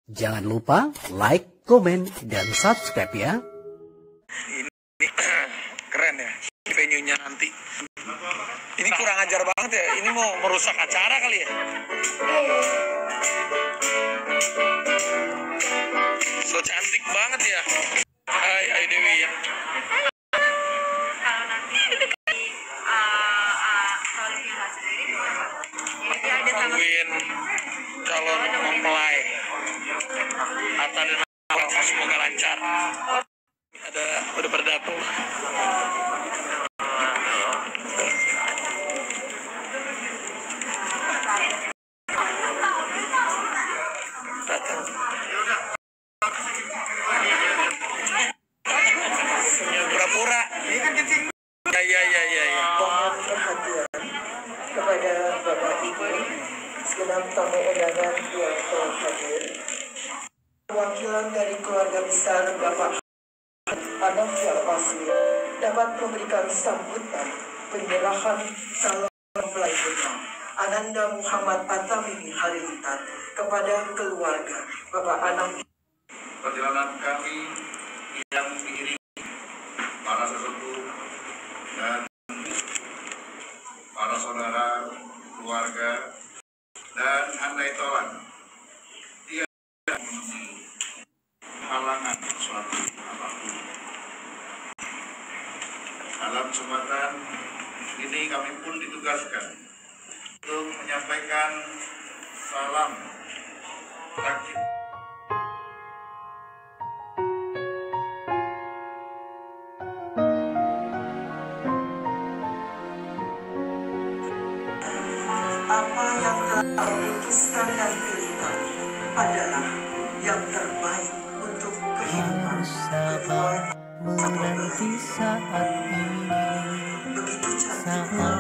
Jangan lupa like, komen, dan subscribe ya. Ini keren ya, venue-nya nanti. Ini kurang ajar banget ya, ini mau merusak acara kali ya. So cantik banget ya. Hai Dewi ya. Kalau nanti soalnya nggak sendiri, jadi ada sama Nungguin calon mempelai. Atta dan Alfa semoga lancar. Udah pada datang. Pura-pura. Ya. Mohon perhatian kepada Bapak Ibu, segenap tamu undangan yang telah hadir. Perwakilan dari keluarga besar Bapak Anang Yalpasmi dapat memberikan sambutan penyerahan calon mempelai putra Ananda Muhammad Atta Mimi Halilintar kepada keluarga Bapak Anang. Perjalanan kami yang diiringi para sesepuh dan para saudara, keluarga, dan andai tolan tidak menemui halangan suatu apapun. Dalam kesempatan ini kami pun ditugaskan untuk menyampaikan salam takjil. Apa yang telah memutuskan dan pilihkan adalah yang terbaik untuk kehidupan kedua. Menanti saat ini, Begitu cantik. saat